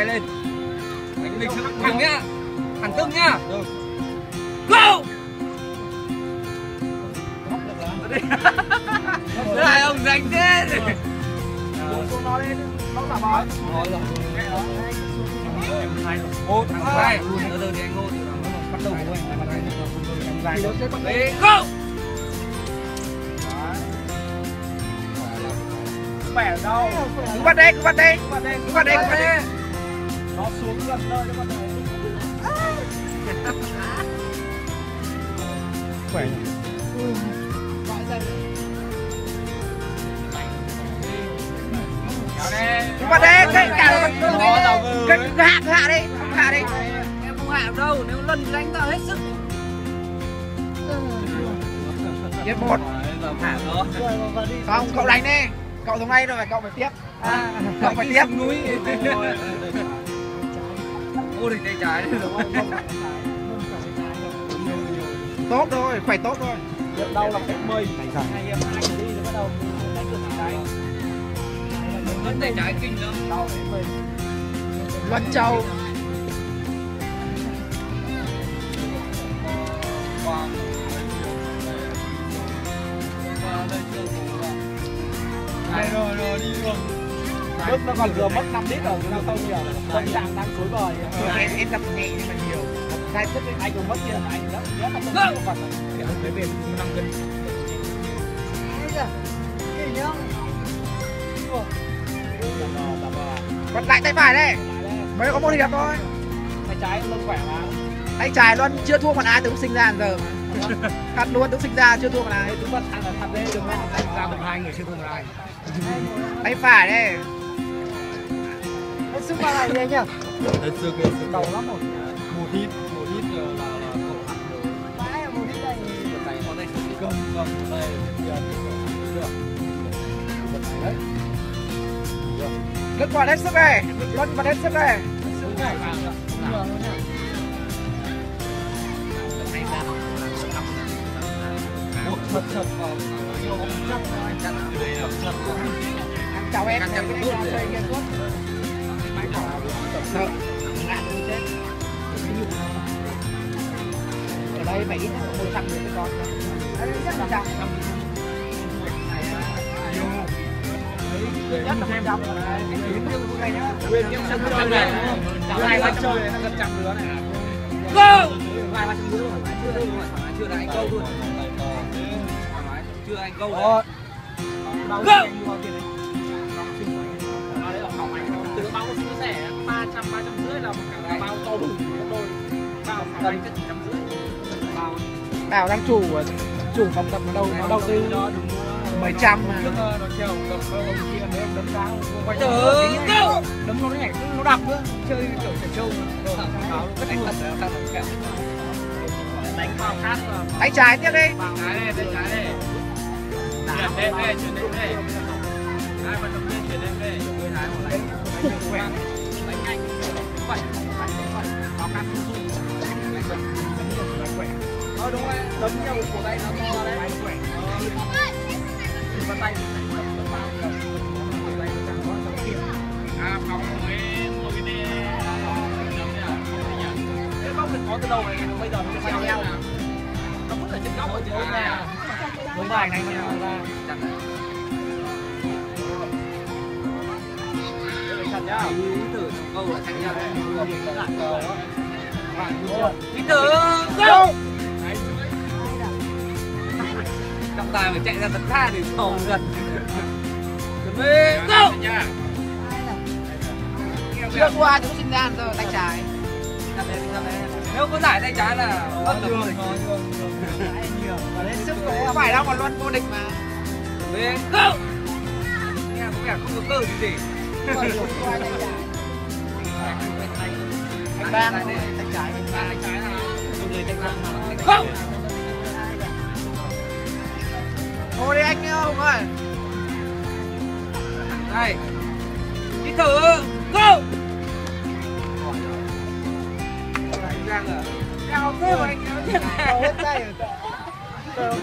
tay lên. Đánh lịch sự thẳng nhá. Thẳng tưng nhá. Go. Thế này ông đánh thế. Xuống nó lên, nó giả bói. Một, hai, từ từ thì anh Ngô bắt đầu của anh. Đi, go. Khỏe ở đâu? Cứ bắt đây, cứ bắt đây, cứ bắt đây, cứ bắt đây. Nó xuống gần nơi cho con này. Khỏe. Cứ bắt đây, cái cả cái hạ đi, hạ đi. Em không hạ đâu, nếu lần đánh tao hết sức. Giết một. Không, cậu đánh đi. Cậu xuống đây rồi phải cậu phải tiếp. Cậu phải tiếp. Núi. Vô địch tay trái. Tốt thôi, khỏe tốt thôi. Việc đau là cách mây. Hai em hai đi rồi bắt đầu đánh được tay. Vẫn tay trái kinh lắm. Đau đến mây. Luân Châu. Rồi đi luôn. Nước nó còn vừa mất 5 lít rồi, nó không nhiều. Sông Tràng đang xối bời. Em đập nhẹ nhưng mà nhiều. Hai phút anh cũng mất tiền anh rất là không có vật. Kiểu tới về 5 cân. Còn lại tay phải đây. Mới có một hiệp thôi. Tay trái luôn khỏe mà. Tay trái luôn chưa thua một ai từ lúc sinh ra giờ mà. Cắt luôn từ lúc sinh ra chưa thua một ai. Đúng là thằng là thật đấy, đừng có đánh ra được hai người chưa thua một ai. Tay phải đây. Hết sức vào lại đi nhá. Hết sức đầu lắm rồi. một hít là cậu ăn rồi. Mãi là một hít đây. Tay có đây cầm đây được. Đấy. Lướt qua hết sức đây. Luân vào hết sức đây. Chào em. Ở đây phải ít nhất 100 người con. Đấy rất là chậm. Nhất là 200 rồi. Nguyên những sân chơi này. Hai ba chơi này gần trăm đứa này. Go. Hai ba trăm đứa rồi. Chưa là anh câu luôn. Chưa anh câu rồi. Go. Từ bao có chia sẻ 300 350 là một cả bao to đủ đôi. Bao phải đánh chắc 150. Bao. Bảo đang chủ phòng tập nó đầu tư mấy trăm mà. Nó treo tập ông kia nếu đấm đá quay đấm nó nhảy nó đập nữa, chơi kiểu trẻ trâu rất đánh thật đánh vào cát vào. Tay trái tiếp đi. Bằng cái này, tay trái này. Chuyển lên đây, chuyển lên đây. Hai vận động viên chuyển lên đây. Người lái của đánh khỏe. Đánh nhanh. Vậy. Vào cát không rung. Đánh khỏe. Đúng rồi, đấm nhiều cổ tay nó to đấy. Đánh khỏe. Bàn tay phòng mới mua cái đê cái bóng mình có từ đầu này bây giờ nó phải leo nào nó vẫn ở trên góc ở trên góc này đúng bài này mà ra chặt nhá thử câu là thành nhau đi thử go trọng tài phải chạy ra tấn tha để sổ gần chuẩn bị go Chưa qua chúng sinh ra rồi tay trái. nếu có giải tay trái là mất được rồi Và lên sức có phải đâu mà Luân vô địch mà. về go nghe có vẻ không có cơ gì Anh Bang tay trái. tay trái là người tay trái Không. Thôi đi anh Hùng ơi. đây đi thử go Giang à? Cao thế mà anh kéo hết tay rồi.